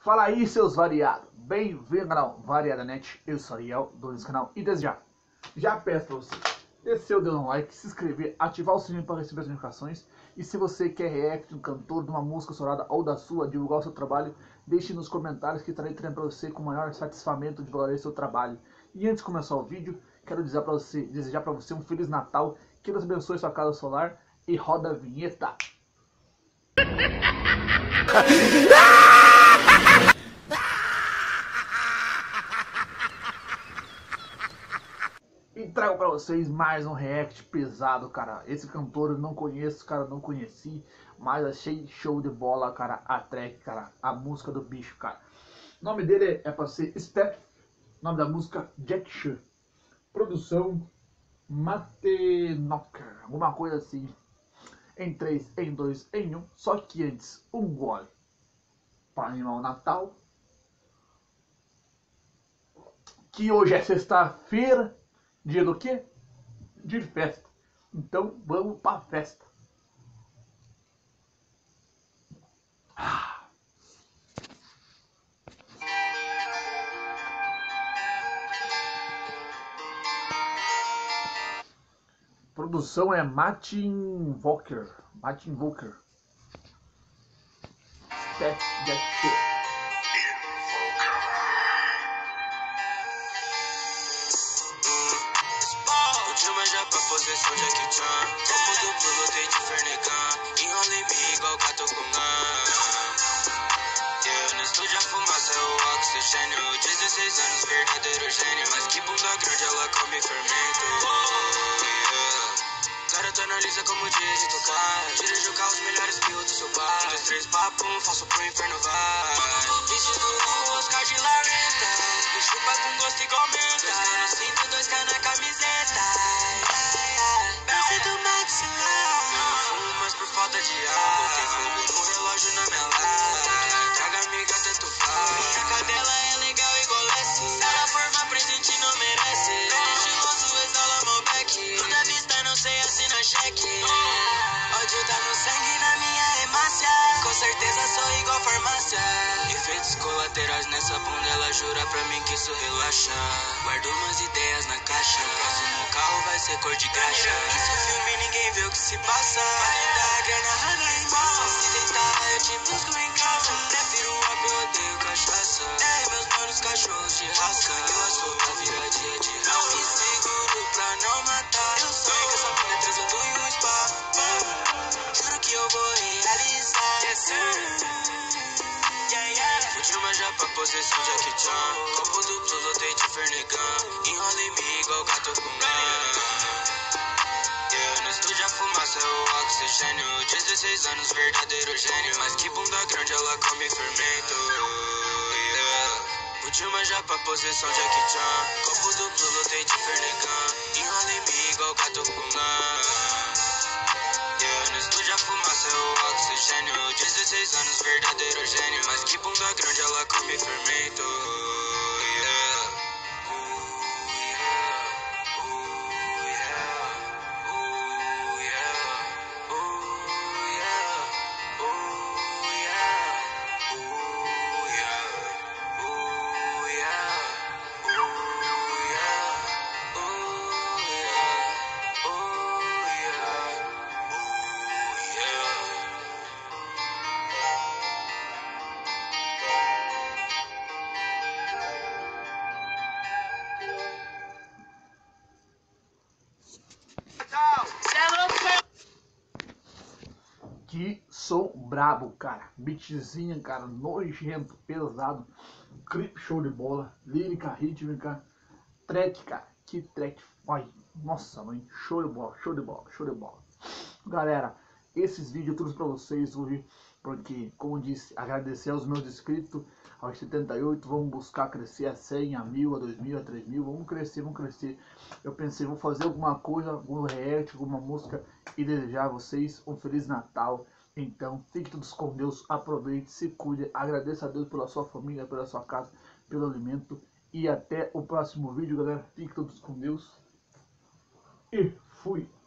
Fala aí, seus variados. Bem-vindo ao canal Variada Net. Eu sou Ariel, dono desse canal. E desde já peço pra você descer o dedo no like, se inscrever, ativar o sininho para receber as notificações. E se você quer react de um cantor, de uma música estourada ou da sua, divulgar o seu trabalho, deixe nos comentários que estarei trazendo para você com o maior satisfamento de valorizar o seu trabalho. E antes de começar o vídeo, quero desejar para você um Feliz Natal, que Deus abençoe sua casa solar e roda a vinheta. E trago pra vocês mais um react pesado, cara. Esse cantor eu não conheço, cara, não conheci, mas achei show de bola, cara, a track, cara, a música do bicho, cara. O nome dele é pra ser Step, nome da música Jack Chan. Produção Matenocker, alguma coisa assim. Em 3, em 2, em 1, só que antes, um gole para animar o Natal. Que hoje é sexta-feira. Dia do quê? De festa. Então vamos pra festa. Produção é Martin Walker. Martin Walker. Step Jack Chan. Já pra posição Jack Chan. Copo duplo, lotei de Fernegan. Enrola em mim igual gato com no estúdio a fumaça é o oxigênio. 16 anos, verdadeiro gênio. Mas que bunda grande, ela come fermento. Garota analisa como dígito cai. Dirige o carro, os melhores pilotos do seu pai. 1, 2, 3, papum, faço pro inferno vai. Vestido no Oscar de La Renta. Chupa com gosto igual menta. 2K no cinto, 2K na camiseta. Desce do maxilar. Eu não fumo mais por falta de ar. Botei fogo no relógio na minha live. Traga amiga, tanto faz. A cadela é legal igual Lessie. Ela forma presente não merece. Pele estiloso, exala Malbec. Tudo à vista, não sei assinar cheque. Ódio tá no sangue, na minha hemácia. Com certeza sou igual farmácia. Efeitos colaterais nessa bunda, ela jura pra mim que isso relaxa. Guardo umas ideias na caixa. O próximo carro vai ser cor de graxa. Isso filme, ninguém vê o que se passa. Da grana rala em massa. Se tentar, eu te busco em casa. Prefiro up, eu odeio cachaça. Meus manos, cachorros de raça. Eu sou pra virar dia de raça. Não me seguro pra não matar. Eu sonho que essa mulher transando em um spa. Juro que eu vou realizar. Yes, sir. Fudi uma japa, posição Jack Chan. Copo duplo, lotei de Fernegan. Enrola em mim igual gato com no estúdio a fumaça é o oxigênio. 16 anos, verdadeiro gênio. Mas que bunda grande, ela come fermento. Fudi uma japa, posição Jack Chan. Copo duplo, lotei de Fernegan. Enrola em mim igual gato com no estúdio a fumaça é o oxigênio. 16 anos, verdadeiro gênio. Mas que bunda grande, ela come fermento. Que som brabo, cara. Beatzinho, cara, nojento, pesado. Clipe show de bola. Lírica, rítmica. Track, cara. Que track. Ai, nossa, mãe. Show de bola, show de bola, show de bola. Galera, esses vídeos eu trouxe pra vocês hoje porque, como eu disse, agradecer aos meus inscritos, aos 78, vamos buscar crescer a 100, a 1000, a 2000, a 3000, vamos crescer, vamos crescer. Eu pensei, vou fazer alguma coisa, algum react, alguma música e desejar a vocês um Feliz Natal. Então, fique todos com Deus, aproveite, se cuide, agradeça a Deus pela sua família, pela sua casa, pelo alimento. E até o próximo vídeo, galera. Fique todos com Deus. E fui!